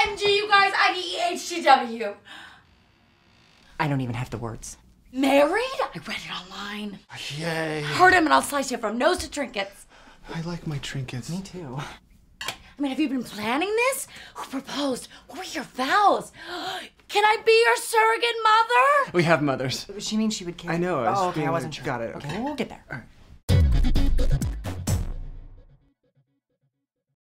OMG, you guys, IDEHTW. I don't even have the words. Married? I read it online. Yay. Heard him and I'll slice you from nose to trinkets. I like my trinkets. Me too. I mean, have you been planning this? Who proposed? What were your vows? Can I be your surrogate mother? We have mothers. She means she would care. I know. Oh, okay, I being wasn't like, sure. Got it. Okay, we'll get there. All right.